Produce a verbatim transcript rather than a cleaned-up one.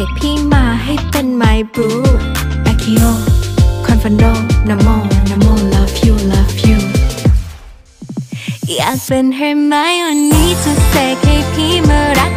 กพี่มาให้เป็น my boo อาคิโอคอนฟันโดนะโมนะโม love you love you อยากเป็นเฮอร์ไมโอนี่จะเสกให้พี่มารัก